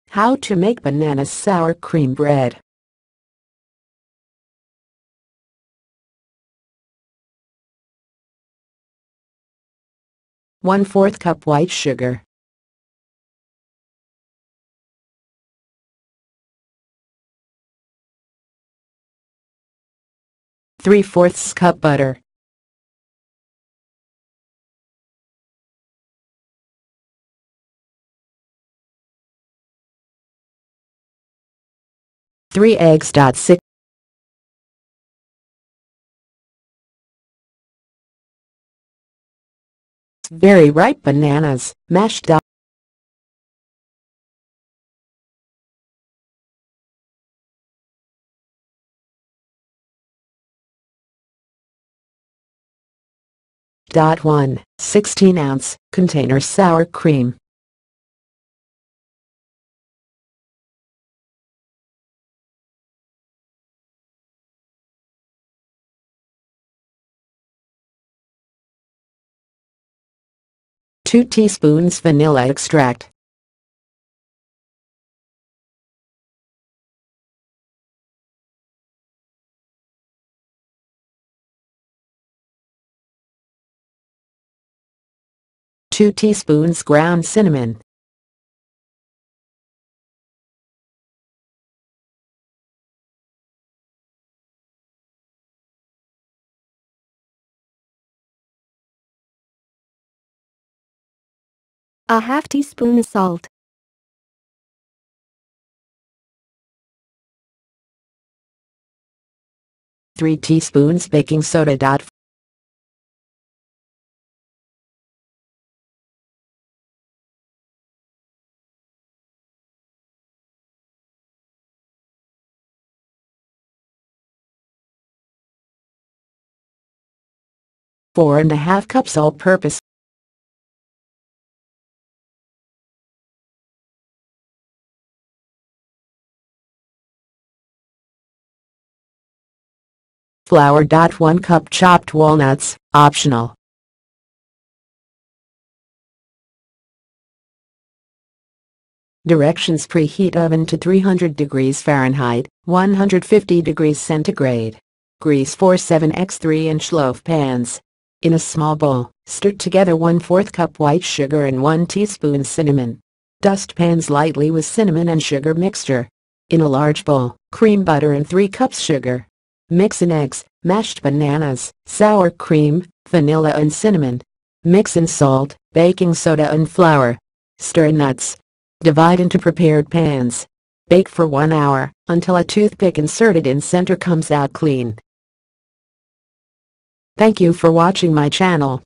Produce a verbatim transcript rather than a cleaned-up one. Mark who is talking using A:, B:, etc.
A: How to make banana sour cream bread. one fourth cup white sugar. three fourths cup butter. three eggs. six very ripe bananas, mashed. one sixteen ounce container sour cream. two teaspoons vanilla extract. two teaspoons ground cinnamon.
B: A half teaspoon salt.
A: three teaspoons baking soda. four and a half cups all-purpose. Flour. one cup chopped walnuts, optional. Directions: preheat oven to three hundred degrees Fahrenheit, one hundred fifty degrees centigrade. Grease four seven by three inch loaf pans. In a small bowl, stir together one fourth cup white sugar and one teaspoon cinnamon. Dust pans lightly with cinnamon and sugar mixture. In a large bowl, cream butter and three cups sugar. Mix in eggs, mashed bananas, sour cream, vanilla and cinnamon. Mix in salt, baking soda and flour. Stir in nuts. Divide into prepared pans. Bake for one hour, until a toothpick inserted in center comes out clean. Thank you for watching my channel.